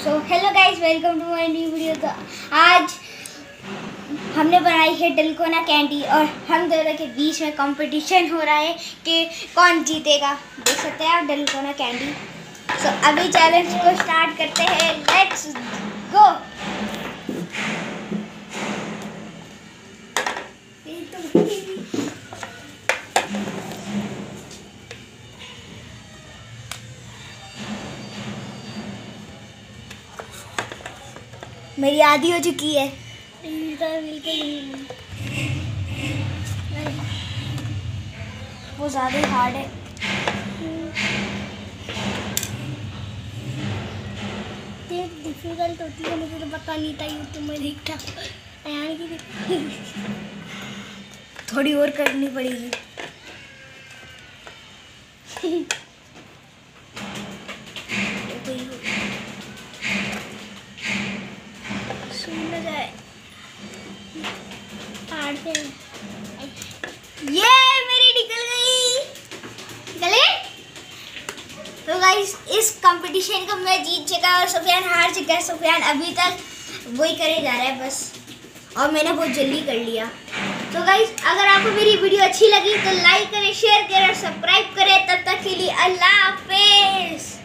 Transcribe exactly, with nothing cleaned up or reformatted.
So hello guys, welcome to my new video. तो आज हमने बनाई है डलगोना कैंडी और हम दोनों के बीच में कंपटीशन हो रहा है कि कौन जीतेगा। देख सकते हैं आप डलगोना कैंडी। सो so, अभी चैलेंज को स्टार्ट करते हैं। Let's go. मेरी आधी हो चुकी है। वो ज़्यादा ही हार्ड है। डिफिकल्ट होती है, मुझे तो पता नहीं था। यूट्यूब में देखा थोड़ी और करनी पड़ेगी। ये मेरी निकल गई। निकल गई। तो गाइस, इस कंपटीशन को मैं जीत चुका और सुफियान हार चुका है। सुफियान अभी तक वही करे जा रहा है बस, और मैंने बहुत जल्दी कर लिया। तो गाइस, अगर आपको मेरी वीडियो अच्छी लगी तो लाइक करें, शेयर करें और सब्सक्राइब करें। तब तक के लिए अल्लाह हाफिज़।